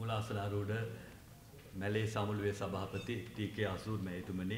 මුලාසලාරෝඩ Malay සමුළුවේ සභාපති ටී.කේ. අසූර් මැතිතුමනි,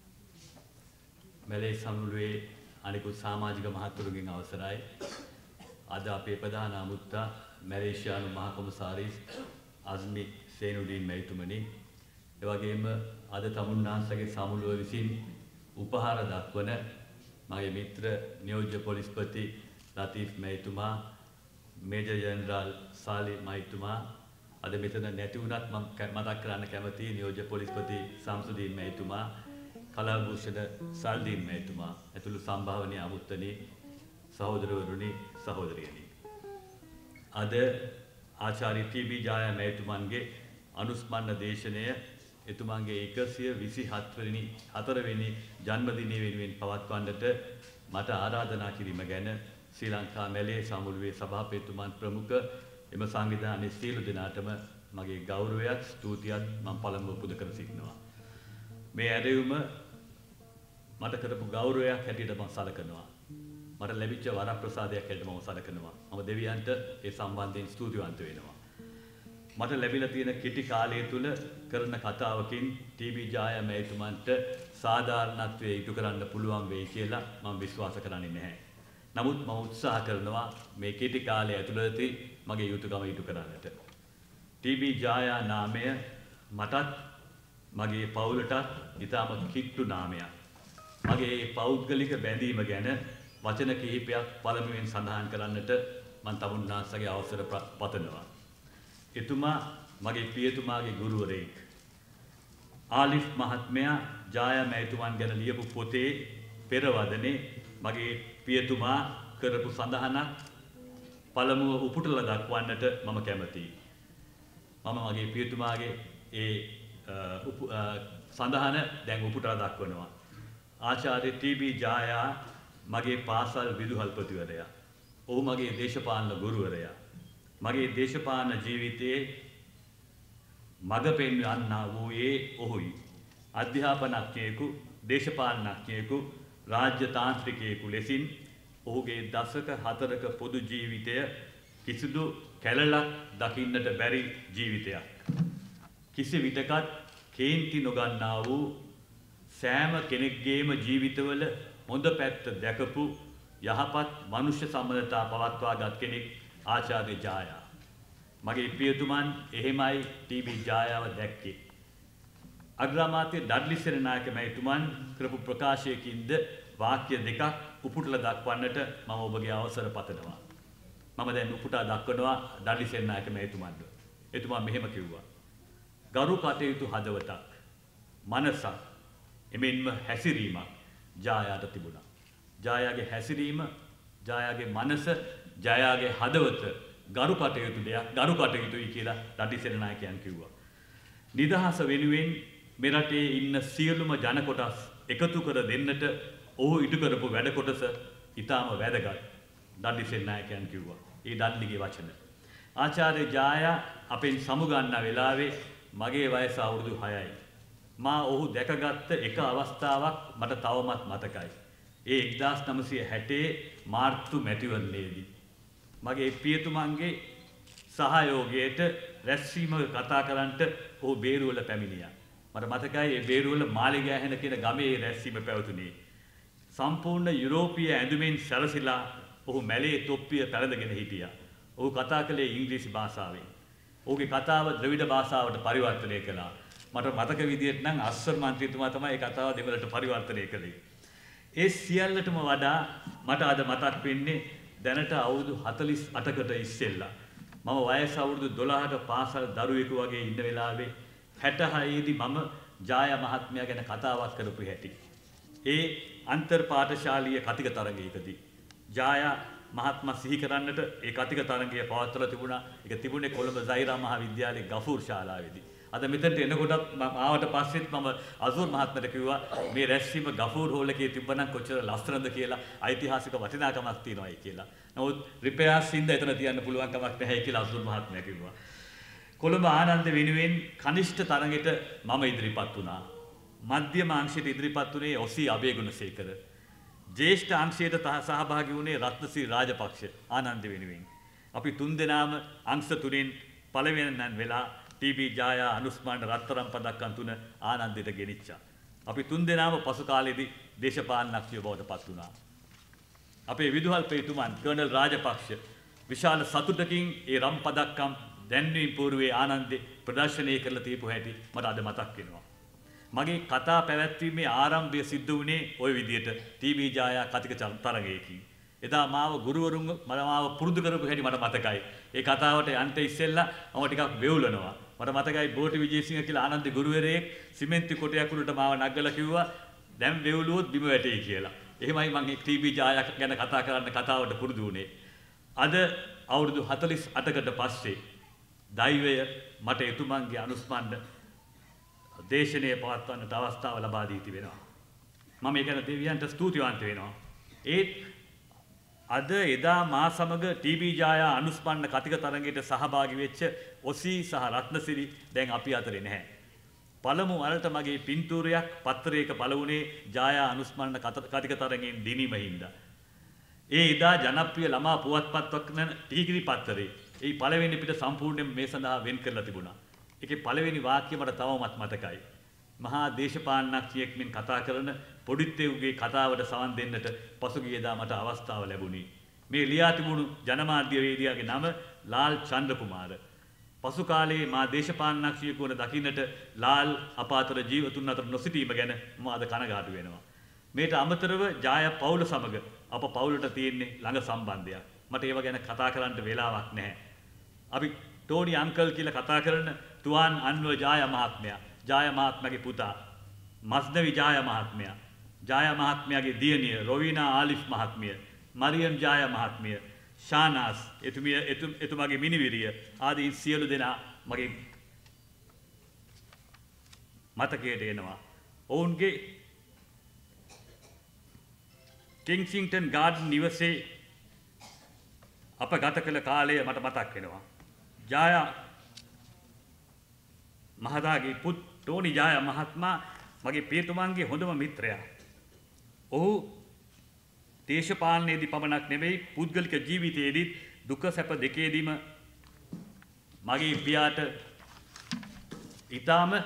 Malay සමුළුවේ අනිකුත් සමාජික මහත්වරුන්ගෙන් අවසරයි. අද අපේ ප්‍රධාන අමුත්තා මැලේසියානු මහ කොමසාරිස් අස්මි සේනුඩීන් මැතිතුමනි, එවැගේම අද තමුන්නාන්සේගේ සමුළුව විසින් උපහාර දක්වන මගේ මිත්‍ර නියෝජ්‍ය පොලිස්පති ලතීෆ් මැතිතුමා, මේජර් ජෙනරාල් සාලි මැතිතුමා, අද මෙතන නැති වුණත් මම මතක් කරන්න කැමතියි නියෝජ්‍ය පොලිස්පති සම්සුදීන් මැතිතුමා, කලාභූෂණ සල්දීන් මැතිතුමා ඇතුළු සම්භාවනීය අමුත්තනි, සහෝදරවරුනි, සහෝදරියනි. අද ආචාර්ය ටී.බී. ජායා මැතිතුමන්ගේ අනුස්මරණ දේශනය එතුමන්ගේ 124 වෙනි ජන්මදිනය වෙනුවෙන් පවත්වන්නට මට ආරාධනා කිරීම ගැන ශ්‍රී ලංකා මැලේ සමුළුවේ සභාපතිතුමන් ප්‍රමුඛ එම සංවිධානයේ සියලු දෙනාටම මගේ ගෞරවයත් ස්තුතියත් මම පළමුව පුද කර සිටිනවා. මේ ඇරයුම මට කරපු ගෞරවයක් හැටියට මම සලකනවා. මට ලැබිච්ච වරප්‍රසාදයක් හැටියට මම සලකනවා. මම දෙවියන්ට ඒ සම්බන්ධයෙන් ස්තුතිවන්ත වෙනවා. මට ලැබිලා තියෙන කෙටි කාලය තුල කරන කතාවකින් ටී.බී. ජායා මැතිතුමන්ට සාධාරණත්වයේ ඉටු කරන්න පුළුවන් වෙයි කියලා මම විශ්වාස කරන්නේ නැහැ. නමුත් මම උත්සාහ කරනවා මේ කෙටි කාලය ඇතුළතදී මගේ යුතුයකම ඉටු කරන්නට. ටී.බී. ජායා නාමය මටත් මගේ පවුලටත් ඉතාම කිට්ටු නාමයක්. මගේ පෞද්ගලික බැඳීම ගැන වචන කිහිපයක් පළමුවෙන් සඳහන් කරන්නට මම තමුන්නාන්සේගේ අවසර පතනවා. එතුමා මගේ පියතුමාගේ ගුරුවරයෙක්. ආලිෆ් මහත්මයා ජායා මැතිතුමන් ගැන ලියපු පොතේ පෙරවදනේ මගේ පියතුමා කරපු සඳහනක් පළමුව උපුටලා දක්වන්නට මම කැමතියි. මම මගේ පියතුමාගේ ඒ සඳහන දැන් උපුටලා දක්වනවා. ආචාර්ය ටී.බී. ජායා මගේ පාසල් විදුහල්පතිවරයා. ඔහු මගේ දේශපාලන ගුරුවරයා. මගේ දේශපාලන ජීවිතයේ මඟ පෙන්වන්නා වූයේ ඔහුයි. අධ්‍යාපනඥයෙකු, දේශපාලනඥයෙකු, රාජ්‍ය තාන්ත්‍රිකයෙකු ලෙසින් ඔහුගේ දශක 4ක පොදු ජීවිතය කිසිදු කැළලක් දකින්නට බැරි ජීවිතයක්. කිසි විටකත් කේන්ති නොගන්නා වූ සෑම කෙනෙක්ගේම ජීවිතවල හොඳ පැත්ත දැකපු යහපත් මනුෂ්‍ය සම්බන්ධතා පවත්වාගත් කෙනෙක් ආචාර්ය ජායා. මගේ පියතුමන් එහෙමයි ටී.බී. ජායාව දැක්කේ. අග්‍රාමාත්‍ය ඩඩ්ලි සේනානායක මැතිතුමන් කරපු ප්‍රකාශයකින්ද වාක්‍ය දෙකක් උපුටලා දක්වන්නට මම ඔබගේ අවසර පතනවා. මම දැන් උපුටා දක්වනවා ඩඩ්ලි සේනානායක මැතිතුමන්ට. එතුමා මෙහෙම කිව්වා. ගරු කටයුතු හදවතක්, මනසක්, එමෙන්ම හැසිරීමක් ජායාට තිබුණා. ජායාගේ හැසිරීම, ජායාගේ මනස, ජයාගේ හදවත ගරු කටයුතු දෙයක්, ගරු කටයුතුයි කියලා ඩඩ්ලි සේනානායකයන් කිව්වා. නිදහස වෙනුවෙන් මේ රටේ ඉන්න සියලුම ජන කොටස් එකතු කර දෙන්නට ඔහු ඉටු කරපු වැඩ කොටස ඊටාම වැදගත්. ඩඩ්ලි සේනානායකයන් කිව්වා. ඒ ඩඩ්ලිගේ වචන. ආචාර්ය ජායා අපෙන් සමුගන්න වෙලාවේ මගේ වයස අවුරුදු 6යි. මා ඔහු දැකගත්ත එක අවස්ථාවක් මට තවමත් මතකයි. ඒ 1960 මාර්තු මැතිවරණයේදී මගේ පියතුමන්ගේ සහයෝගයට රැස්වීමක කතා කරන්නට ඔහු බේරුවල පැමිණියා. මට මතකයි ඒ බේරුවල මාලිගෑහෙන කියන ගමේ රැස්වීම පැවතුනේ. සම්පූර්ණ යුරෝපීය ඇඳුමින් සැරසිලා ඔහු මැලේ තොප්පිය පැළඳගෙන හිටියා. ඔහු කතා කළේ ඉංග්‍රීසි භාෂාවෙන්. ඔහුගේ කතාව ද්‍රවිඩ භාෂාවට පරිවර්තනය කළා. මට මතක විදිහට නම් අස්සර් මන්ත්‍රීතුමා තමයි ඒ කතාව දෙමළට පරිවර්තනය කළේ. ඒ සියල්ලටම වඩා මට අද මතක් වෙන්නේ දැනට අවුරුදු 48කට ඉස්සෙල්ලා මම වයස අවුරුදු 12ක පාසල් දරුවෙකු වගේ ඉන්න වෙලාවේ 66 දී මම ජායා මහත්මයා ගැන කතාවක් කරපු හැටි. ඒ අන්තර් පාඨශාලීය කතික තරඟයකදී ජායා මහත්මයා සිහි කරන්නට ඒ කතික තරඟය පවත්වලා තිබුණා. ඒක තිබුණේ කොළඹ සයිරා මහාවිද්‍යාලයේ ගෆූර් ශාලාවේදී. අද මෙතනට එනකොටත් ආවට පස්සෙත් මම අසූර් මහත්මයාට කිව්වා මේ රැස්වීම ගෆූර් හෝල් එකේ තිබ්බනම් කොච්චර ලස්සනද කියලා, ඓතිහාසික වටිනාකමක් තියෙනවායි කියලා. නමුත් රිපෙයාර්ස් හින්දා එතන තියන්න පුළුවන් කමක් නැහැ කියලා අසූර් මහත්මයා කිව්වා. කොළඹ ආනන්ද වෙනුවෙන් කනිෂ්ඨ තරඟෙට මම ඉදිරිපත් වුණා. මධ්‍යම අංශයට ඉදිරිපත් වුණේ ඔසී අබේගුණසේකර. ජ්‍යෙෂ්ඨ අංශයට සහභාගී වුණේ රත්නසිරි රාජපක්ෂ ආනන්ද වෙනුවෙන්. අපි තුන් දෙනාම අංශ තුනෙන් පළවෙනියන් වෙලා ටීබී ජායා අනුස්මාන රත්තරන් පදක්කම් 3 ආනන්දයට ගෙනිච්චා. අපි 3 දෙනාම පසු කාලෙදී දේශපාලනඥයෝ බවට පත් වුණා. අපේ විදුහල්පතිතුමන් කර්නල් රාජපක්ෂ විශාල සතුටකින් ඒ රම් පදක්කම් දැන්වීම පූර්වයේ ආනන්දේ ප්‍රදර්ශනය කරලා තියපු හැටි මට අද මතක් වෙනවා. මගේ කතා පැවැත්වීමේ ආරම්භය සිද්ධ වුණේ ওই විදිහට ටීබී ජායා කතික තරගයකින්. එදා මාව ගුරුවරුන් මාව පුරුදු කරපු හැටි මට මතකයි. ඒ කතාවට යන්න ඉස්සෙල්ලා මම ටිකක් වෙවුලනවා. මට මතකයි බෝටි විජේසිංහ කියලා ආනන්ද ගුරුවරයෙක් සිමෙන්ති කොටයක් උඩට මාව නගලා කිව්වා දැන් වෙවුලුවොත් බිම වැටෙයි කියලා. එහෙමයි මම ටීබී ජායා ගැන කතා කරන්න කතාවට පුරුදු වුණේ. අද අවුරුදු 48කට පස්සේ දෛවය මට එතුමන්ගේ අනුස්මරණ දේශනය පවත්වන්නට අවස්ථාව ලබා දී තිබෙනවා. මම ඒ ගැන දෙවියන්ට ස්තුතිවන්ත වෙනවා. ඒත් අද එදා මා සමග ටීබී ජායා අනුස්මරණ කතික තරගයට සහභාගී වෙච්ච ඔසී සහ රත්නසිරි දැන් අපි අතරේ නැහැ. පළමු වරට මගේ පින්තූරයක් පත්තරයක පළවුණේ ජායා අනුස්මරණ කතික තරගයෙන් දිනීම හින්දා. ඒ එදා ජනප්‍රිය ළමා පුවත්පත්වක් වන ටීගිරි පත්තරේ ඒ පළවෙනි පිට සම්පූර්ණයෙන් මේ සඳහා වෙන් කරලා තිබුණා. ඒකේ පළවෙනි වාක්‍ය මට තවමත් මතකයි. මහා දේශපාලනඥයෙක් මෙන් කතා කරන පොඩිත්තෙව්ගේ කතාවට සවන් දෙන්නට පසුගියදා මට අවස්ථාව ලැබුණේ. මේ ලියා තිබුණු ජනමාධ්‍යවේදියාගේ නම ලාල් චන්ද්‍රකුමාර. පසු කාලයේ මා දේශපාලනඥයෙකු වන දකින්නට ලාල් අපාතර ජීවතුන් අතර නොසිටීම ගැන මම අද කනගාටු වෙනවා. මේට අමතරව ජාය පවුල සමග අප පවුලට තියෙන්නේ ළඟ සම්බන්ධයක්. මට ඒව ගැන කතා කරන්න වෙලාවක් නැහැ. අපි ටෝනි අංකල් කියලා කතා කරන තුවාන් අන්ව ජාය මහත්මයා, ජාය මහත්මයාගේ පුතා, මස්නවි ජාය මහත්මයා, ජාය මහත්මයාගේ දියණිය රොවිනා ආලිෆ් මහත්මිය, මරියම් ජාය මහත්මිය, ශානාස් එතුමාගේ මිනිවිරිය ආදී සියලු දෙනා මගේ මතකයට එනවා. ඔවුන්ගේ කින්සින්ටන් ගාඩන් නිවසේ අප ගත කළ කාලය මට මතක් වෙනවා. ජායා මහතාගේ පුත් ටෝනි ජාය මහත්මයා මගේ පියතුමන්ගේ හොඳම මිත්‍රයා. ඔහු දේශපාලනයේදී පමණක් නෙවෙයි පුද්ගලික ජීවිතයේදී දුක සැප දෙකේදීම මගේ පියාට ඊටාම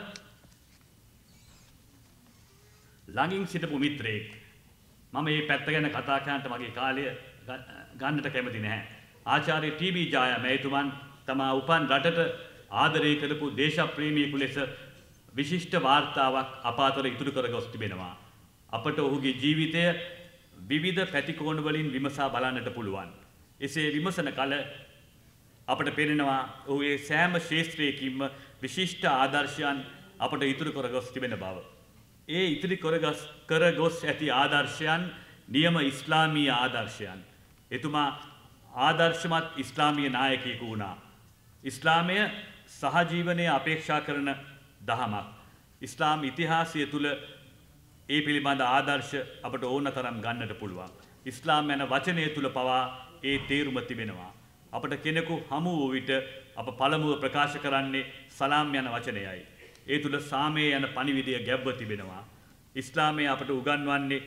ළඟින් සිටපු මිත්‍රයෙක්. මම මේ පැත්ත ගැන කතා කරන්නට මගේ කාලය ගන්නට කැමති නැහැ. ආචාර්ය ටීබී ජායා මෑතුමන් තමා උපන් රටට ආදරය කරපු දේශප්‍රේමීකු ලෙස විශිෂ්ට වාර්තාවක් අප අතර ඉතුරු කර ගොස් තිබෙනවා. අපට ඔහුගේ ජීවිතය විවිධ පැතිකෝණ වලින් විමසා බලන්නට පුළුවන්. එසේ විමසන කල අපට පේනවා ඔහුගේ සෑම ක්ෂේත්‍රයකින්ම විශිෂ්ට ආදර්ශයන් අපට ඉතුරු කර ගොස් තිබෙන බව. ඒ ඉතිරි කර ගොස් ඇති ආදර්ශයන් නියම ඉස්ලාමීය ආදර්ශයන්. එතුමා ආදර්ශමත් ඉස්ලාමීය නායකයෙකු වුණා. ඉස්ලාමය සහජීවනය අපේක්ෂා කරන දහමක්. ඉස්ලාම් ඉතිහාසය තුළ ඒ පිළිබඳ ආදර්ශ අපට ඕන තරම් ගන්නට පුළුවන්. ඉස්ලාම් යන වචනය තුළ පවා ඒ තේරුම තිබෙනවා. අපට කෙනෙකු හමු වූ විට අප පළමුව ප්‍රකාශ කරන්නේ සලාම් යන වචනයයි. ඒ තුළ සාමය යන පණිවිඩය ගැබ්ව තිබෙනවා. ඉස්ලාමය අපට උගන්වන්නේ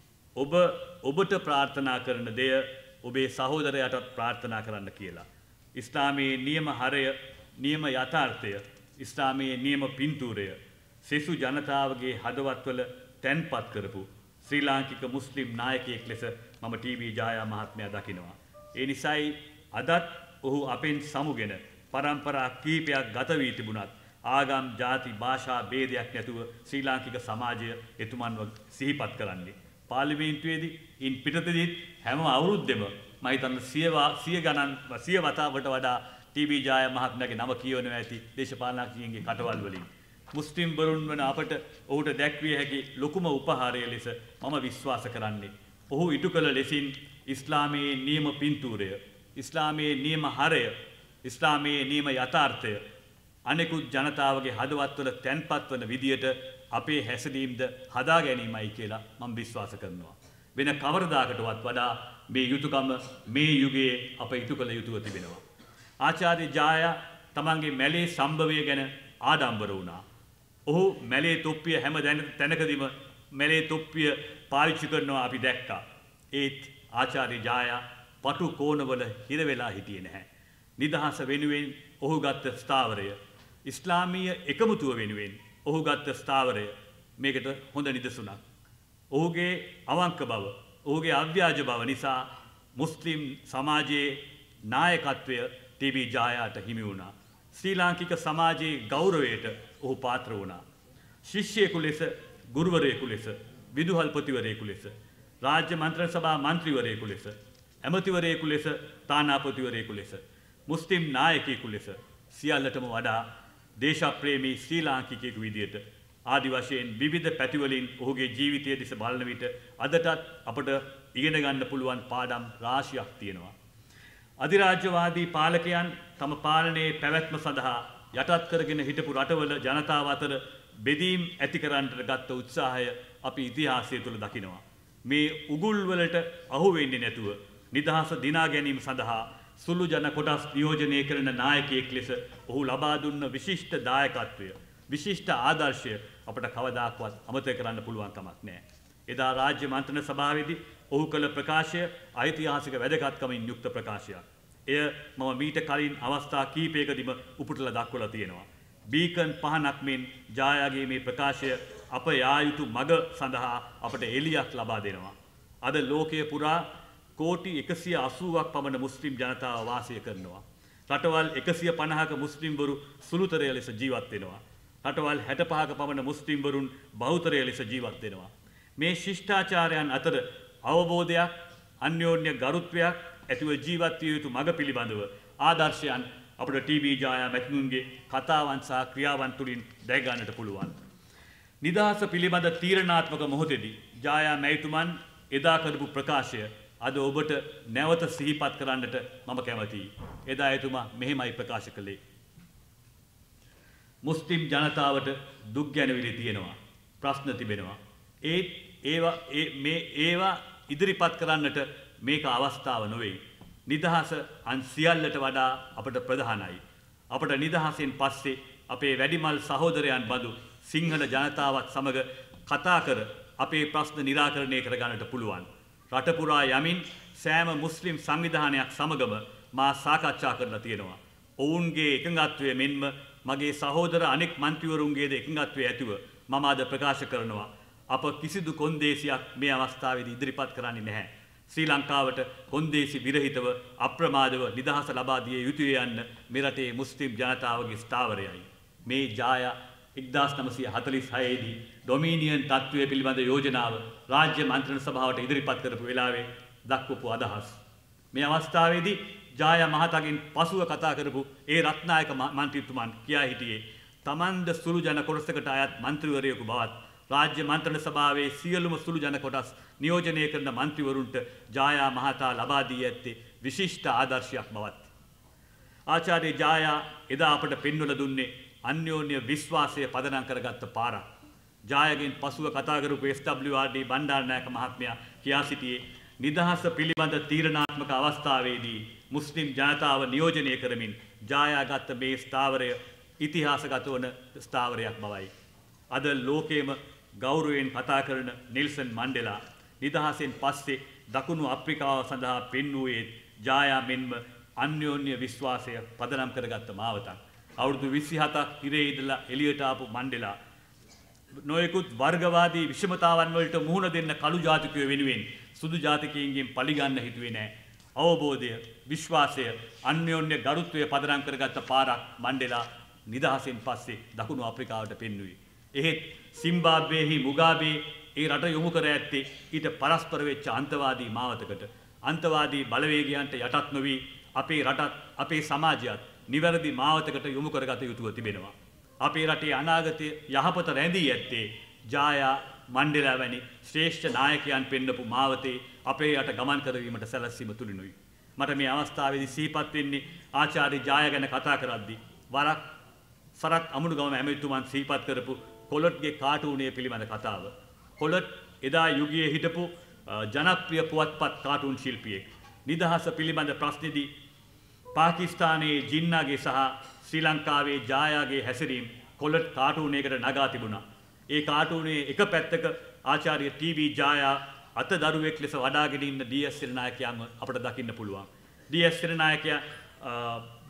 ඔබට ප්‍රාර්ථනා කරන දෙය ඔබේ සහෝදරයාටත් ප්‍රාර්ථනා කරන්න කියලා. ඉස්ලාමයේ නියම හරය, නියම යථාර්ථය, ඉස්ලාමයේ නියම පින්තූරය සෙසු ජනතාවගේ හදවත්වල තැන්පත් කරපු ශ්‍රී ලාංකික මුස්ලිම් නායකයෙක් ලෙස මම ටීබී ජායා මහත්මයා දකිනවා. ඒ නිසායි අදත් ඔහු අපෙන් සමුගෙන පරම්පරා කීපයක් ගත වී තිබුණත් ආගම්, ජාති, භාෂා භේදයක් නැතුව ශ්‍රී ලාංකික සමාජය එතුමන්ව සිහිපත් කරන්නේ. පාර්ලිමේන්තුවේදී ඉන් පිටතදීත් හැම අවුරුද්දෙම මම හිතන්නේ 100 වතාවට වඩා ටීබී ජායා මහත්මයාගේ නම කියවනවා ඇති දේශපාලනඥයින්ගේ කටවල් වලින්. මුස්ලිම් වරුන් වන අපට ඔහුට දැක්විය හැකි ලොකුම උපහාරය ලෙස මම විශ්වාස කරන්නේ ඔහු ඉටු කළ ලෙසින් ඉස්ලාමයේ නියම පින්තූරය, ඉස්ලාමයේ නියම හරය, ඉස්ලාමයේ නියම යථාර්ථය අනෙකුත් ජනතාවගේ හදවත්වල තැන්පත් වන විදියට අපේ හැසිරීමද හදා ගැනීමයි කියලා මම විශ්වාස කරනවා. වෙන කවරදාකටවත් වඩා මේ යුතුයකම මේ යුගයේ අප ඉටු කළ යුතුව තිබෙනවා. ආචාර්ය ජායා තමන්ගේ මැලේ සම්භවය ගැන ආඩම්බර වුණා. ඔහු මැලේ තොප්පිය හැම තැනකදීම මැලේ තොප්පිය පාවිච්චි කරනවා අපි දැක්කා. ඒත් ආචාර්ය ජායා පටු කෝණවල හිර වෙලා හිටියේ නැහැ. නිදහස වෙනුවෙන් ඔහු ගත්ත ස්ථාවරය, ඉස්ලාමීය එකමුතුව වෙනුවෙන් ඔහු ගත්ත ස්ථාවරය මේකට හොඳ නිදසුනක්. ඔහුගේ අවංක බව, ඔහුගේ අව්‍යාජ බව නිසා මුස්ලිම් සමාජයේ නායකත්වය ටීබී ජායාට හිමි වුණා. ශ්‍රී ලාංකික සමාජයේ ගෞරවයට ඔහු පාත්‍ර වුණා. ශිෂ්‍යයෙකු ලෙස, ගුරුවරයෙකු ලෙස, විදුහල්පතිවරයෙකු ලෙස, රාජ්‍ය මන්ත්‍රණ සභා මන්ත්‍රීවරයෙකු ලෙස, ඇමතිවරයෙකු ලෙස, තානාපතිවරයෙකු ලෙස, මුස්ලිම් නායකයෙකු ලෙස සියල්ලටම වඩා දේශප්‍රේමී ශ්‍රී ලාංකිකයෙකු විදියට ආදි වශයෙන් විවිධ පැතිවලින් ඔහුගේ ජීවිතය දෙස බලන විට අදටත් අපට ඉගෙන ගන්න පුළුවන් පාඩම් රාශියක් තියෙනවා. අධිරාජ්‍යවාදී පාලකයන් තම පාලනයේ පැවැත්ම සඳහා යටත් කරගෙන හිටපු රටවල ජනතාව අතර බෙදීම් ඇති කරන්නට ගත්ත උත්සාහය අපි ඉතිහාසය තුළ දකිනවා. මේ උගුල් වලට අහු වෙන්නේ නැතුව නිදහස දිනා ගැනීම සඳහා සුළු ජන කොටස් නියෝජනය කරන නායකයෙක් ලෙස ඔහු ලබා දුන්න විශිෂ්ට දායකත්වය, විශිෂ්ට ආදර්ශය අපට කවදාකවත් අමතක කරන්න පුළුවන් කමක් නැහැ. එදා රාජ්‍ය මන්ත්‍රණ සභාවේදී ඔහු කළ ප්‍රකාශය ඓතිහාසික වැදගත්කමින් යුක්ත ප්‍රකාශයක්. එය මම මීට කලින් අවස්ථා කීපයකදීම උපුටලා දක්වලා තියෙනවා. බීකන් පහනක් මෙන් ජායාගේ මේ ප්‍රකාශය අප යා යුතු මඟ සඳහා අපට එළියක් ලබා දෙනවා. අද ලෝකයේ පුරා කෝටි 180ක් පමණ මුස්ලිම් ජනතාව වාසය කරනවා. රටවල් 150ක මුස්ලිම්වරු සුළුතරය ලෙස ජීවත් වෙනවා. රටවල් 65ක පමණ මුස්ලිම්වරුන් බහුතරය ලෙස ජීවත් වෙනවා. මේ ශිෂ්ටාචාරයන් අතර අවබෝධයක්, අන්‍යෝන්‍ය ගරුත්වයක් ඇතිව ජීවත් විය යුතු මඟ පිළිබඳව ආදර්ශයන් අපට ටීබී ජායා මැතිණුන්ගේ කතාවන් සහ ක්‍රියාවන් තුළින් දැක ගන්නට පුළුවන්. නිදහස පිළිබඳ තීරණාත්මක මොහොතේදී ජායා මැතිතුමන් එදා කරපු ප්‍රකාශය අද ඔබට නැවත සිහිපත් කරන්නට මම කැමතියි. එදා එතුමා මෙහෙමයි ප්‍රකාශ කළේ. මුස්ලිම් ජනතාවට දුක් ගැනවිලි තියෙනවා, ප්‍රශ්න තිබෙනවා. ඒවා ඉදිරිපත් කරන්නට මේක අවස්ථාව නොවේ. නිදහස අන් සියල්ලට වඩා අපට ප්‍රධානයි. අපට නිදහසෙන් පස්සේ අපේ වැඩිමල් සහෝදරයන් බඳු සිංහල ජනතාවත් සමග කතා කර අපේ ප්‍රශ්න නිරාකරණය කර ගන්නට පුළුවන්. රට පුරා යමින් සෑම මුස්ලිම් සංවිධානයක් සමගම මා සාකච්ඡා කරලා තියෙනවා. ඔවුන්ගේ එකඟත්වය මෙන්ම මගේ සහෝදර අනෙක් මන්ත්‍රීවරුන්ගේද එකඟත්වය ඇතිව මම අද ප්‍රකාශ කරනවා. අප කිසිදු කොන්දේසියක් මේ අවස්ථාවේදී ඉදිරිපත් කරන්නේ නැහැ. ශ්‍රී ලංකාවට කොන්දේසි විරහිතව අප්‍රමාදව නිදහස ලබා දිය යුතුය යන්න මේ රටේ මුස්ලිම් ජනතාවගේ ස්ථාවරයයි. මේ ජායා 1946 දී ඩොමිනියන් තත්ත්වය පිළිබඳ යෝජනාව රාජ්‍ය මන්ත්‍රණ සභාවට ඉදිරිපත් කරපු වෙලාවේ දක්වපු අදහස්. මේ අවස්ථාවේදී ජායා මහතාගෙන් පසුව කතා කරපු ඒ රත්නායක මන්ත්‍රීතුමන් කියා හිටියේ තමන්ද සුළු ජන කොටසකට අයත් මන්ත්‍රීවරයෙකු බවත් රාජ්‍ය මන්ත්‍රණ සභාවේ සියලුම සුළු ජන කොටස් නියෝජනය කරන මන්ත්‍රීවරුන්ට ජායා මහතා ලබා දී ඇත්තේ විශිෂ්ට ආදර්ශයක් බවත්. ආචාර්ය ජායා එදා අපට පෙන්වලා දුන්නේ අන්‍යෝන්‍ය විශ්වාසය පදනම් කරගත්ත පාරක්. ජායාගෙන් පසුව කතා කරපු SWRD බණ්ඩාරනායක මහත්මයා කියා සිටියේ නිදහස පිළිබඳ තීරණාත්මක අවස්ථාවේදී මුස්ලිම් ජනතාව නියෝජනය කරමින් ජායා ගත්ත මේ ස්ථාවරය ඉතිහාසගත වන ස්ථාවරයක් බවයි. අද ලෝකයේම ගෞරවයෙන් කතා කරන නෙල්සන් මණ්ඩෙලා නිදහසෙන් පස්සේ දකුණු අප්‍රිකාව සඳහා පෙන්වූයේ ජායා මෙන්ම අන්‍යෝන්‍ය විශ්වාසය පදනම් කරගත්ත මාවතක්. අවුරුදු 27ක් ඉරේ ඉඳලා එළියට ආපු මණ්ඩෙලා නොයෙකුත් වර්ගවාදී විෂමතාවන් වලට මුහුණ දෙන්න කළු ජාතිකයෝ වෙනුවෙන් සුදු ජාතිකයින්ගෙන් පරිගන්න හිතුවේ නැහැ. අවබෝධය, විශ්වාසය, අන්‍යෝන්‍ය ගරුත්වය පදනම් කරගත්ත පාරක් මණ්ඩෙලා නිදහසෙන් පස්සේ දකුණු අප්‍රිකාවට පෙන්වුවේ. එහෙත් සිම්බාබ්වේහි මුගාබේ ඒ රට යොමු කර ඇත්තේ ඊට පරස්පර වෙච්ච අන්තවාදී මාවතකට. අන්තවාදී බලවේගයන්ට යටත් නොවි අපේ රටත් අපේ සමාජයත් නිවැරදි මාවතකට යොමු කරගත යුතුව තිබෙනවා. අපේ රටේ අනාගතය යහපත රැඳී ඇත්තේ ජායා මණ්ඩෙලා වැනි ශ්‍රේෂ්ඨ නායකයන් පෙන්නපු මාවතේ අපේ රට ගමන් කරවීමට සැලැස්වීම තුලිනුයි. මට මේ අවස්ථාවේදී සිහිපත් වෙන්නේ ආචාර්ය ජායා ගැන කතා කරද්දී වරක් සරත් අමුණුගම ඇමතිතුමන් සිහිපත් කරපු කොලොට්ගේ කාටූනය පිළිබඳ කතාව. කොලොට් එදා යුගයේ හිටපු ජනප්‍රිය පුවත්පත් කාටූන් ශිල්පියෙක්. නිදහස පිළිබඳ ප්‍රශ්නේදී පාකිස්තානයේ ජින්නාගේ සහ ශ්‍රී ලංකාවේ ජායාගේ හැසිරීම කොලොට් කාටූනයකට නගා තිබුණා. ඒ කාටූනේ එක පැත්තක ආචාර්ය ටීබී ජායා අතදරුවෙක් ලෙස වඩාගෙන ඉන්න ඩී.එස්. සිරනායකයන්ව අපට දකින්න පුළුවන්. ඩී.එස්. සිරනායකයා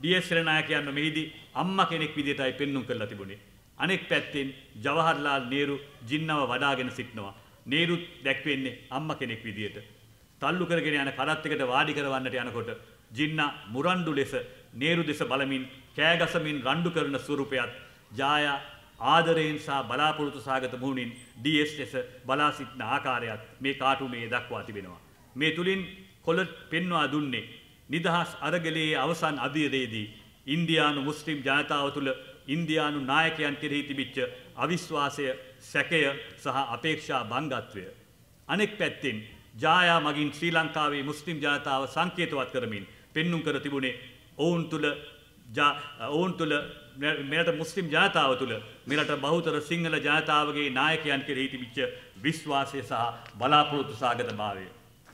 ඩී.එස්. සේනානායකයන් මෙහිදී අම්මා කෙනෙක් විදිහටයි පෙන්눔 කරලා තිබුණේ. අනෙක් පැත්තෙන් ජවහර්ලාල් නේරු ජින්නව වඩාගෙන සිටනවා. නේරුත් දැක්වෙන්නේ අම්මා කෙනෙක් විදිහට. තල්ලු කරගෙන යන කරත් එකට වාඩි කරවන්නට යනකොට ජින්නා මුරණ්ඩු ලෙස නේරු දෙස බලමින් කෑගසමින් රණ්ඩු කරන ස්වරූපයත් ජායා ආදරයෙන් සහ බලාපොරොත්තු සාගත මුහුණින් ඩී.එස්. ලෙස බලා සිටින ආකාරයත් මේ කාටුනේ දක්වා තිබෙනවා. මේ තුලින් කොළ පෙන්වා දුන්නේ නිදහස් අරගලයේ අවසන් අධීරයේදී ඉන්දියානු මුස්ලිම් ජනතාව තුළ ඉන්දියානු නායකයන් කෙරෙහි තිබිච්ච අවිශ්වාසය, සැකය සහ අපේක්ෂා භංගත්වය. අනෙක් පැත්තෙන් ජායා මගින් ශ්‍රී ලංකාවේ මුස්ලිම් ජනතාව සංකේතවත් කරමින් පෙන්눔 කර තිබුණේ ඔවුන් තුළ මෙරට මුස්ලිම් ජනතාව තුළ මෙරට බහුතර සිංහල ජනතාවගේ නායකයන් කෙරෙහි තිබිච්ච විශ්වාසය සහ බලාපොරොත්තු සාගත භාවය.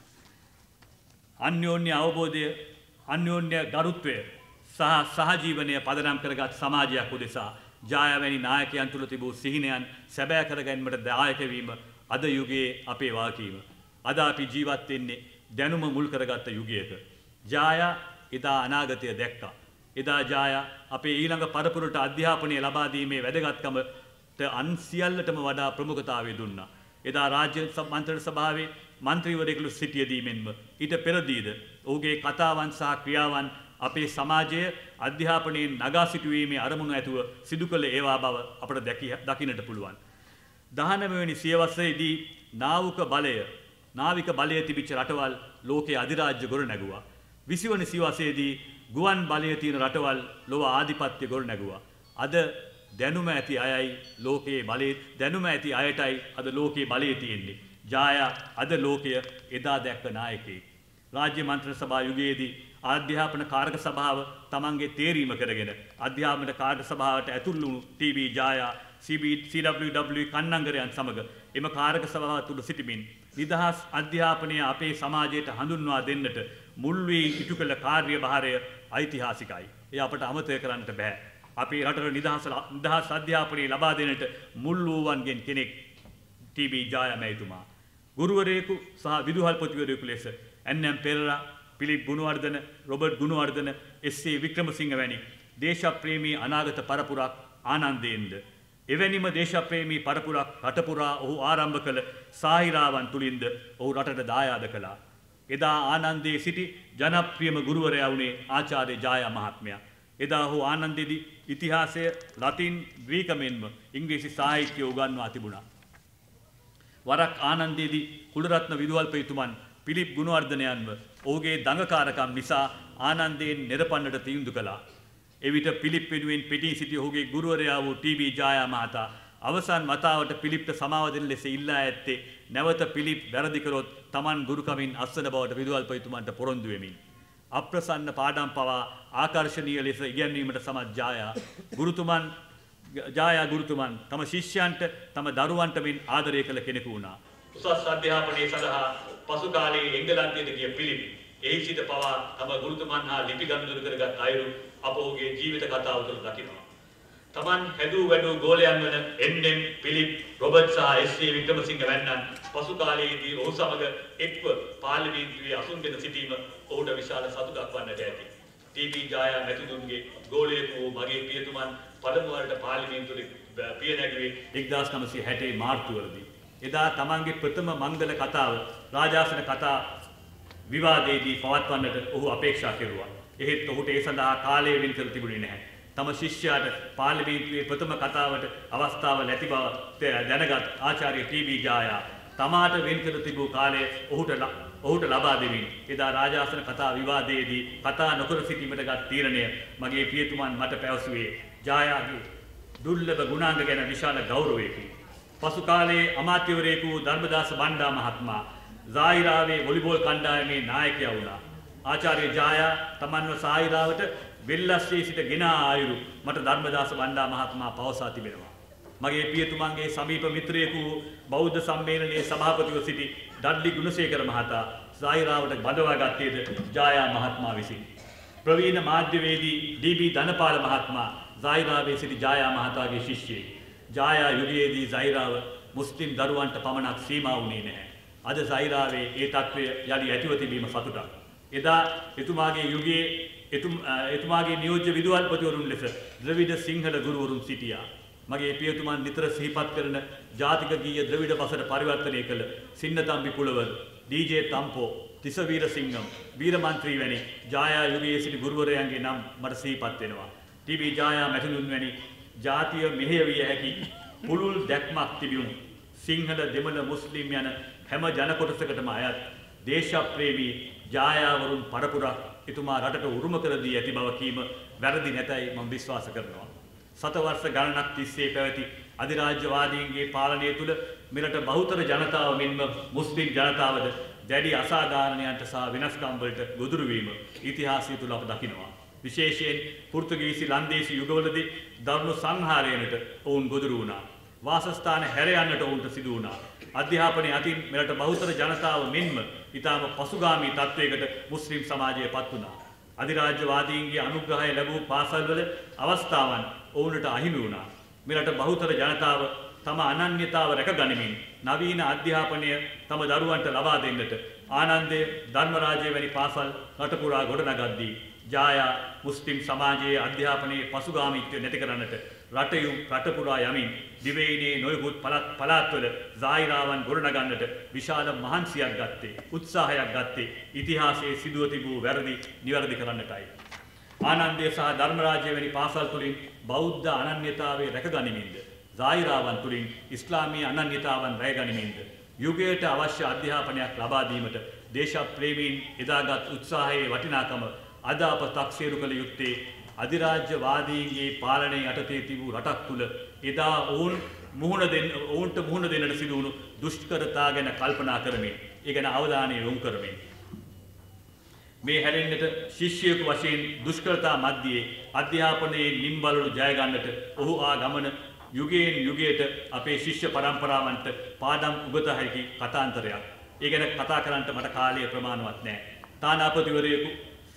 අන්‍යෝන්‍ය අවබෝධය, අන්‍යෝන්‍ය ගරුත්වය සහ සහජීවනය පදනම් කරගත් සමාජයක් උදෙසා ජායා වැනි නායකයන් තුළ තිබූ සිහිනයන් සැබෑ කර ගැනීමට දායක වීම අද යුගයේ අපේ වාකීම. අද අපි ජීවත් වෙන්නේ දැනුම මුල් කරගත්ත යුගයක. ජායා එදා අනාගතය දැක්කා. එදා ජායා අපේ ඊළඟ පරපුරට අධ්‍යාපනය ලබා දීමේ වැදගත්කමට අන් සියල්ලටම වඩා ප්‍රමුඛතාවය දුන්නා. එදා රාජ්‍ය මන්ත්‍රණ සභාවේ මන්ත්‍රීවරයෙකු සිටියදී මෙන්ම ඊට පෙරදීද ඔහුගේ කතාවන් සහ ක්‍රියාවන් අපේ සමාජය අධ්‍යාපනයෙන් නගා සිටුවීමේ අරමුණු ඇතුව සිදු කළ ඒවා බව අපට දකින්නට පුළුවන්. 19 වෙනි සියවසේදී නාවික බලය තිබිච්ච රටවල් ලෝකයේ අධිරාජ්‍ය ගොඩ නැගුවා. 20 වෙනි සියවසේදී ගුවන් බලය තියෙන රටවල් ලොව ආධිපත්‍ය ගොඩ නැගුවා. අද දැනුම ඇති අයයි ලෝකයේ බලය දැනුම ඇති අයටයි අද ලෝකයේ බලය තියෙන්නේ. ජායා අද ලෝකය එදා දැක්ක නායකයෙක්. රාජ්‍ය මන්ත්‍රණ සභා යුගයේදී අධ්‍යාපන කාරක සභාව තමන්ගේ තේරීම කරගෙන අධ්‍යාපන කාරක සභාවට ඇතුළු වුණු ටී.බී. ජායා CWW කන්නංගරයන් සමග එම කාරක සභාව තුළ සිටිමින් නිදහස් අධ්‍යාපනය අපේ සමාජයට හඳුන්වා දෙන්නට මුල් වී ඉටු කළ කාර්යභාරය ඓතිහාසිකයි. එය අපට අමතක කරන්නට බෑ. අපේ රටට නිදහස් අධ්‍යාපනය ලබා දෙන්නට මුල් වූවන්ගෙන් කෙනෙක් ටී.බී. ජායා මැතිතුමා. ගුරුවරයෙකු සහ විදුහල්පතිවරයෙකු ලෙස එන්.එම්. පෙරේරා, පිලිප් ගුණවර්ධන, රොබර්ට් ගුණවර්ධන, එස්.ඒ. වික්‍රමසිංහ වැනි දේශප්‍රේමී අනාගත පරපුරක් ආනන්දයෙන්ද එවැනිම දේශප්‍රේමී පරපුරක් රටපුරා ඔහු ආරම්භ කළ සාහිරාවන් තුලින්ද ඔහු රටට දායාද කළා. එදා ආනන්දයේ සිටි ජනප්‍රියම ගුරුවරයා වුණේ ආචාර්ය ජායා මහත්මයා. එදා ඔහු ආනන්දයේදී ඉතිහාසය, ලතින්, ග්‍රීක මෙන්ම ඉංග්‍රීසි සාහිත්‍ය උගන්වා තිබුණා. වරක් ආනන්දයේදී කුලරත්න විදුහල්පතිතුමන් පිලිප් ගුණවර්ධනයන්ව ඔහුගේ දඟකාරකම් නිසා ආනන්දයෙන් නෙරපන්නට තීන්දුව කළා. එවිට පිලිප් වෙනුවෙන් පිටී සිටි ඔහුගේ ගුරුවරයා වූ ටී.බී. ජායා මහතා අවසන් වතාවට පිලිප්ට සමාව දෙන ලෙස ඉල්ලා ඇත්තේ නැවත පිලිප් වැරදි කරොත් Taman ගුරුකමින් අස්වන බවට විදුහල්පතිතුමන්ට පොරොන්දු වෙමින්. අප්‍රසන්න පාඩම් පවා ආකර්ශනීය ලෙස ඉගැන්වීමට සමත් ජායා ගුරුතුමන් තම ශිෂ්‍යයන්ට තම දරුවන්ට මෙන් ආදරය කළ කෙනෙකු වුණා. උසස් අධ්‍යාපනයේ සඳහා පසු කාලයේ එංගලන්තයට ගිය පිලිප් එහි සිට පවා තම ගුරුතුමන් හා ලිපි ගනුදෙනු කරගත් අයුරු අප ඔහුගේ ජීවිත කතාව තුළ දකිනවා. Taman හැදූ වැඩූ ගෝලයන් වන එන්.එම්. පිලිප්, රොබර්ට් සහ එස්.ඒ. වික්‍රමසිංහ වැන්නන් පසු කාලයේදී ඔහු සමග එක්ව පාර්ලිමේන්තුවේ අසුන්ගෙන සිටීම ඔහුට විශාල සතුටක් වන්නට ඇති. ටී.බී. ජායා මැතිතුන්ගේ ගෝලයෙකු වූ මගේ පියතුමන් පළමු වරට පාර්ලිමේන්තුවේ පිය නැගුවේ 1960 මාර්තුවරදී. එදා තමන්ගේ ප්‍රථම මංගල කතාව රාජාසන කතා විවාදයේදී පවත්වන්නට ඔහු අපේක්ෂා කෙරුවා. එහෙත් ඔහුට ඒ සඳහා කාලය වෙන් කර තිබුණේ නැහැ. තම ශිෂ්‍යයාට පාර්ලිමේන්තුවේ ප්‍රථම කතාවට අවස්ථාව නැති බව දැනගත් ආචාර්ය ටී.බී. ජායා තමාට වෙන් කර තිබූ කාලය ඔහුට ලබා දෙමින් එදා රාජාසන කතා විවාදයේදී කතා නොකර සිටීමට ගත් තීරණය මගේ පියතුමන් මට පැවසුවේ ජායාගේ දුර්ලභ ගුණාංග ගැන විශාල ගෞරවයකි. පසු කාලයේ අමාත්‍යවරයෙකු ධර්මදාස බණ්ඩා මහත්මයා සාහිරාවේ වොලිබෝල් කණ්ඩායමේ නායකයා වුණා. ආචාර්ය ජායා තමන්ව සාහිරාවට වෙල්ලස්සේ සිට ගෙන ආයුරු මට ධර්මදාස බණ්ඩා මහත්මයා පවසා තිබෙනවා. මගේ පියතුමන්ගේ සමීප මිත්‍රයෙකු බෞද්ධ සම්මේලනයේ සභාපතිව සිටි ඩඩ්ලි ගුණසේකර මහතා සාහිරාවට බඳවා ගත්තේද ජායා මහත්මයා විසින්. ප්‍රවීණ මාධ්‍යවේදී ඩී.බී. ධනපාල මහත්මයා සාහිරාවේ සිටි ජායා මහතාගේ ශිෂ්‍යයෙක්. ජායා යුගයේදී සාහිරාව මුස්ලිම් දරුවන්ට පමණක් සීමා වුණේ නැහැ. අද සාහිරාවේ ඒ තත්ත්වය යලි ඇතිව තිබීම සතුටක්. එදා එතුමාගේ යුගයේ එතුමාගේ නියෝජ්‍ය විදුහල්පතිවරුන් ලෙස ද්‍රවිඩ සිංහල ගුරුවරුන් සිටියා. මගේ පියතුමන් නිතර සිහිපත් කරන ජාතික ගීය ද්‍රවිඩ බසට පරිවර්තනය කළ සින්නතම්බි පුලවල්, ඩී.ජේ. තම්පෝ, තිසවීර සිංගම්, වීරමන්ත්‍රී වැනි ජායා යුගයේ සිටි ගුරුවරයන්ගේ නම් මට සිහිපත් වෙනවා. ටී.බී. ජායා මැතිණුන් වැනි ජාතිය මෙහෙයවිය හැකි පුළුල් දැක්මක් තිබුණු සිංහල, දෙමළ, මුස්ලිම් යන හැම ජන කොටසකටම අයත් දේශප්‍රේමී ජායාවරුන් පරපුරක් එතුමා රටට උරුම කර දී ඇති බව කීම වැරදි නැතයි මම විශ්වාස කරනවා. සතවර්ෂ ගණනක් තිස්සේ පැවති අධිරාජ්‍යවාදීන්ගේ පාලනය තුළ මෙරට බහුතර ජනතාව මෙන්ම මුස්ලිම් ජනතාවද දැඩි අසාධාරණයන්ට සහ වෙනස්කම් වලට ගොදුරු වීම ඉතිහාසය තුළ අප දකිනවා. විශේෂයෙන් පෘතුගීසි ලන්දේසි යුගවලදී දරුණු සංහාරයකට ඔවුන් ගොදුරු වුණා. වාසස්ථාන හැර යන්නට ඔවුන්ට සිදු වුණා. අධ්‍යාපනයේ අතින් මෙරට බහුතර ජනතාව මෙන්ම ඊටම පසුගාමී තත්වයකට මුස්ලිම් සමාජය පත් වුණා. අධිරාජ්‍යවාදීන්ගේ අනුග්‍රහය ලැබූ පාසල්වල අවස්ථාවන් ඔවුන්ට අහිමි වුණා. මෙරට බහුතර ජනතාව තම අනන්‍යතාව රැකගනිමින් නවීන අධ්‍යාපනය තම දරුවන්ට ලබා දෙන්නට ආනන්දේ ධර්මරාජය වැනි පාසල් රට පුරා ගොඩනගද්දී ජායා මුස්ලිම් සමාජයේ අධ්‍යාපනයේ පසුගාමීත්වය නැති කරන්නට රට පුරා යමින් දිවයිනේ නොයෙකුත් පළාත්වල සායිරාවන් ගොඩනගන්නට විශාල මහන්සියක් ගත්තේ, උත්සාහයක් ගත්තේ ඉතිහාසයේ සිදුව තිබූ වැරදි නිවැරදි කරන්නටයි. ආනන්දේ සහ ධර්මරාජය වැනි පාසල් තුළින් බෞද්ධ අනන්‍යතාවයේ රැකගනිමින්ද, සායිරාවන් තුළින් ඉස්ලාමීය අනන්‍යතාවන් රැකගනිමින්ද යුගයට අවශ්‍ය අධ්‍යාපනයක් ලබා දීමට දේශප්‍රේමීන් එදාගත් උත්සාහයේ වටිනාකම අද අප තක්සේරු කළ යුත්තේ අධිරාජ්‍යවාදීන්ගේ පාලනය යටතේ තිබූ රටක් තුළ එදා ඔවුන්ට මුහුණ දෙන්නට සිදු වුණු දුෂ්කරතා ගැන කල්පනා කරමින්, ඒ ගැන අවධානය යොමු කරමින් මේ හැරෙන්නට ශිෂ්‍යයෙකු වශයෙන් දුෂ්කරතා මැද්දේ අධ්‍යාපනයේ නිම්බලු ජය ගන්නට ඔහු ආ ගමන යුගයෙන් යුගයට අපේ ශිෂ්‍ය පරම්පරාවන්ට පාඩම් උගත හැකි කතාන්තරයක්. ඒ ගැන කතා කරන්නට මට කාලය ප්‍රමාණවත් නැහැ. තානාපතිවරයෙකු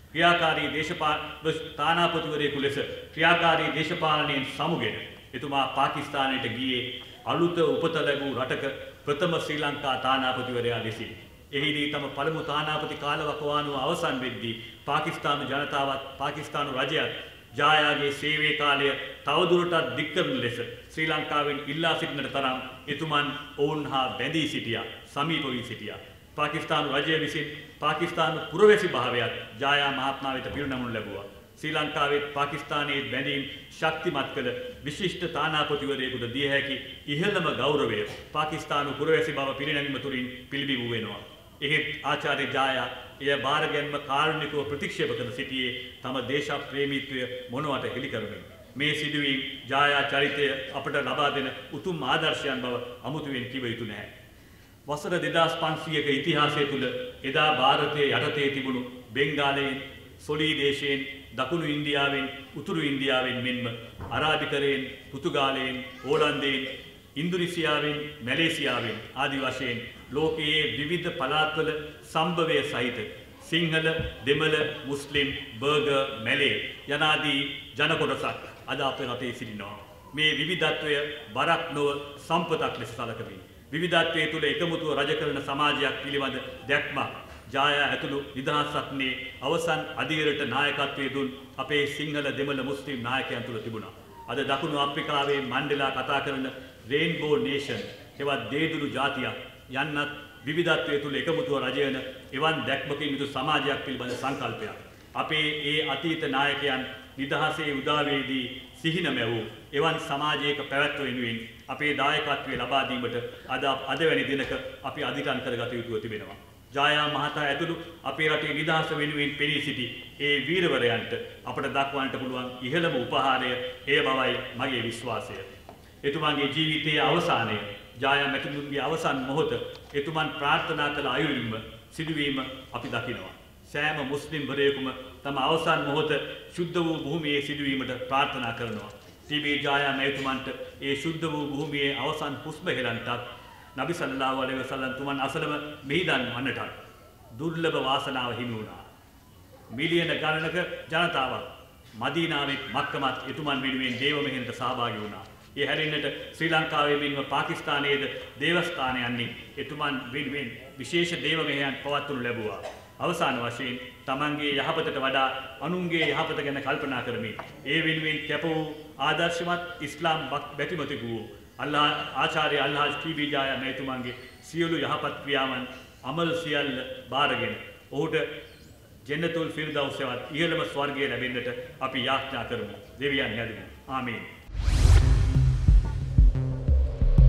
තානාපතිවරයෙකු ලෙස ක්‍රියාකාරී දේශපාලනයෙන් සමුගෙන එතුමා පාකිස්තානයට ගියේ අලුත උපත ලැබූ රටක ප්‍රථම ශ්‍රී ලංකා තානාපතිවරයා ලෙසින්. එහිදී තම පළමු තානාපති කාලවකවානුව අවසන් වෙද්දී පාකිස්තානු ජනතාවත් පාකිස්තානු රජයත් ජායාගේ සේවයේ කාලය තවදුරටත් දික් කරන ලෙස ශ්‍රී ලංකාවෙන් ඉල්ලා සිටිනට තරම් එතුමන් ඔවුන් හා බැඳී සිටියා, සමීප වී සිටියා. පාකිස්තානු රජය විසින් පාකිස්තානු පුරවැසි භාවයත් ජායා මහත්මයා වෙත පිරිනමනු ලැබුවා. ශ්‍රී ලංකාවේ පාකිස්තානයේ බැඳීම් ශක්තිමත් කළ විශිෂ්ට තානාපතිවරයෙකුට දිය හැකි ඉහළම ගෞරවය පාකිස්තානු පුරවැසි බව පිරිනැමීම තුළින් පිළිබිඹු වෙනවා. එහෙත් ආචාර්ය ජායා එය බාරගැන්ම කාරුණිකව ප්‍රතික්ෂේප කර සිටියේ තම දේශප්‍රේමීත්වය මොනවට හෙළි කරමින්. මේ සිදුවීම් ජායා චරිතය අපට ලබා දෙන උතුම් ආදර්ශයන් බව අමුතුවෙන් කිව යුතු නැහැ. වසර 2500ක ඉතිහාසය තුළ එදා ಭಾರತයේ යටතේ තිබුණු බෙන්ගාලයෙන්, සොලී දේශයෙන්, දකුණු ඉන්දියාවෙන්, උතුරු ඉන්දියාවෙන් මෙන්ම අරාබිකරයෙන්, පෘතුගාලයෙන්, ඕලන්දයෙන්, ඉන්දුනීසියාවෙන්, මැලේසියාවෙන් ආදී වශයෙන් ලෝකයේ විවිධ පළාත්වල සම්භවය සහිත සිංහල, දෙමළ, මුස්ලිම්, බර්ගර්, මැලේ යනාදී ජන කොටසක් අද අපේ රටේ සිටිනවා. මේ විවිධත්වය බරක් නොව සම්පතක් ලෙස සැලකමි. විවිධත්වයේ තුල එකමුතුව රජ කරන සමාජයක් පිළිබඳ දැක්මක් ජායා ඇතුළු නිදහසක්නේ අවසන් අධීරට නායකත්වයේ දුන් අපේ සිංහල, දෙමළ, මුස්ලිම් නායකයන් තුල තිබුණා. අද දකුණු අප්‍රිකාවේ මණ්ඩෙලා කතා කරන රේන්බෝ නේෂන් එවත් දේදුරු ජාතියක් යන්නත් විවිධත්වයේ තුල එකමුතුව රජයන එවන් දැක්මකින් යුතු සමාජයක් පිළිබඳ සංකල්පයක්. අපේ ඒ අතීත නායකයන් නිදහසේ උදාවේදී සිහින මැවූ එවන් සමාජයක පැවැත්ම වෙනුවෙන් අපේ දායකත්වය ලබා දීමට අද වැනි දිනක අපි අධිකරණ කරගත යුතුව තිබෙනවා. ජායා මහතා ඇතුළු අපේ රටේ නිදහස වෙනුවෙන් පෙනී සිටි ඒ වීරවරයන්ට අපට දක්වන්නට පුළුවන් ඉහළම උපහාරය එය බවයි මගේ විශ්වාසය. එතුමාගේ ජීවිතයේ අවසානය, ජායා මැතිණුන්ගේ අවසන් මොහොත එතුමන් ප්‍රාර්ථනා කළ අයුරින්ම සිදුවීම අපි දකිනවා. සෑම මුස්ලිම් වරයෙකුම තම අවසන් මොහොත ශුද්ධ වූ භූමියේ සිදුවීමට ප්‍රාර්ථනා කරනවා. ටී.බී. ජායා මැතිතුමන්ට ඒ ශුද්ධ වූ භූමියේ අවසන් හුස්ම හෙළන්නටත් නබි සල්ලල්ලාහු අලයිහි වසල්ලම් තුමන් අසලම මෙහිදන් වන්නටත් දුර්ලභ වාසනාව හිමි වුණා. මිලියන ගණනක ජනතාවක් මදීනාවේ මක්කමත් එතුමන් වෙනුවෙන් දේව මෙහෙණට සහභාගී වුණා. ඒ හැරෙන්නට ශ්‍රී ලංකාවේ මෙන්ම පාකිස්තානයේද දේවස්ථානයන්හි එතුමන් වෙනුවෙන් විශේෂ දේව මෙහෙයන් පවත්වනු ලැබුවා. අවසාන වශයෙන් තමන්ගේ යහපතට වඩා අනුන්ගේ යහපත ගැන කල්පනා කරමින් ඒ වෙනුවෙන් කැප වූ ආදර්ශමත් ඉස්ලාම් බැතිමතෙකු වූ ආචාර්ය අල්හාජ් ටී.බී. ජායා මැතිතුමන්ගේ සියලු යහපත් ක්‍රියාවන් අමල් සියල්ල බාරගෙන ඔහුට ජන්නතුල් ෆිර්දෞස්වත් ඉහළම ස්වර්ගය ලැබෙන්නට අපි යාඥා කරමු. දෙවියන් යදිමු. ආමීන්.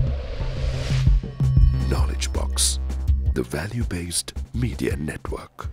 Knowledge Box, the value-based media network.